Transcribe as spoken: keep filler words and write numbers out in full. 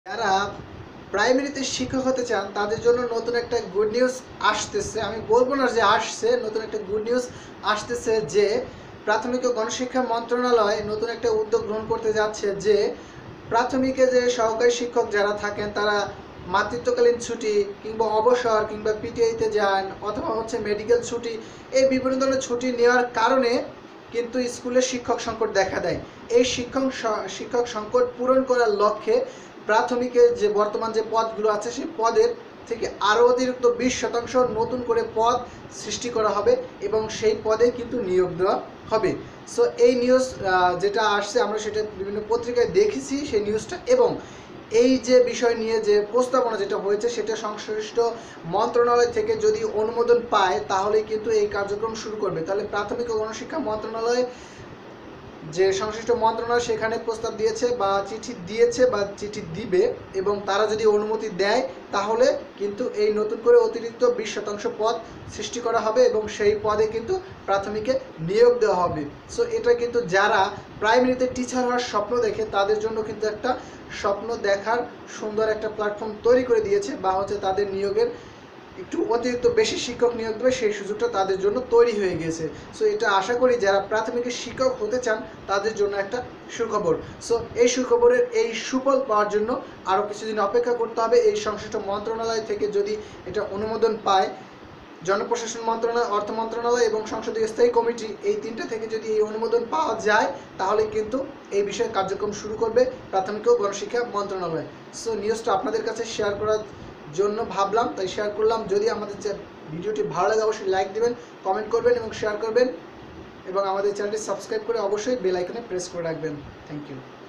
যারা প্রাইমারিতে শিক্ষক হতে চান তাদের জন্য নতুন একটা গুড নিউজ আসতেছে। আমি বলবো না যে আসছে, নতুন একটা গুড নিউজ আসতেছে যে প্রাথমিক ও গণশিক্ষা মন্ত্রণালয় নতুন একটা উদ্যোগ গ্রহণ করতে যাচ্ছে যে প্রাথমিকে যে সহকারী শিক্ষক যারা থাকেন তারা মাতৃত্বকালীন ছুটি কিংবা অবসর কিংবা পিটিআইতে যান অথবা হচ্ছে মেডিকেল ছুটি, এই বিভিন্ন ধরনের ছুটি নেওয়ার কারণে কিন্তু স্কুলে শিক্ষক সংকট দেখা দেয়। এই শিক্ষক শিক্ষক সংকট পূরণ করার লক্ষ্যে প্রাথমিকে যে বর্তমান যে পদগুলো আছে সেই পদের থেকে আরও অতিরিক্ত বিশ শতাংশ নতুন করে পদ সৃষ্টি করা হবে এবং সেই পদে কিন্তু নিয়োগ দেওয়া হবে। সো এই নিউজ যেটা আসছে আমরা সেটা বিভিন্ন পত্রিকায় দেখেছি সেই নিউজটা, এবং এই যে বিষয় নিয়ে যে প্রস্তাবনা যেটা হয়েছে সেটা সংশ্লিষ্ট মন্ত্রণালয় থেকে যদি অনুমোদন পায় তাহলেই কিন্তু এই কার্যক্রম শুরু করবে। তাহলে প্রাথমিক ও গণশিক্ষা মন্ত্রণালয় যে সংশ্লিষ্ট মন্ত্রণালয় সেখানে প্রস্তাব দিয়েছে বা চিঠি দিয়েছে বা চিঠি দিবে, এবং তারা যদি অনুমতি দেয় তাহলে কিন্তু এই নতুন করে অতিরিক্ত বিশ শতাংশ পদ সৃষ্টি করা হবে এবং সেই পদে কিন্তু প্রাথমিকে নিয়োগ দেওয়া হবে। সো এটা কিন্তু যারা প্রাইমারিতে টিচার হওয়ার স্বপ্ন দেখে তাদের জন্য কিন্তু একটা স্বপ্ন দেখার সুন্দর একটা প্ল্যাটফর্ম তৈরি করে দিয়েছে, বা হচ্ছে তাদের নিয়োগের একটু অতিরিক্ত বেশি শিক্ষক নিয়োগ দেবে সেই সুযোগটা তাদের জন্য তৈরি হয়ে গেছে। সো এটা আশা করি যারা প্রাথমিকের শিক্ষক হতে চান তাদের জন্য একটা সুখবর। সো এই সুখবরের এই সুফল পাওয়ার জন্য আরও কিছুদিন অপেক্ষা করতে হবে। এই সংশ্লিষ্ট মন্ত্রণালয় থেকে যদি এটা অনুমোদন পায়, জনপ্রশাসন মন্ত্রণালয়, অর্থ মন্ত্রণালয় এবং সংসদীয় স্থায়ী কমিটি, এই তিনটা থেকে যদি এই অনুমোদন পাওয়া যায় তাহলে কিন্তু এই বিষয়ে কার্যক্রম শুরু করবে প্রাথমিক ও গণশিক্ষা মন্ত্রণালয়। সো নিউজটা আপনাদের কাছে শেয়ার করার জন্য ভাবলাম, তাই শেয়ার করলাম। যদি আমাদের ভিডিওটি ভালো লাগে অবশ্যই লাইক দিবেন, কমেন্ট করবেন এবং শেয়ার করবেন, এবং আমাদের চ্যানেলটি সাবস্ক্রাইব করে অবশ্যই বেল আইকনে প্রেস করে রাখবেন। Thank you.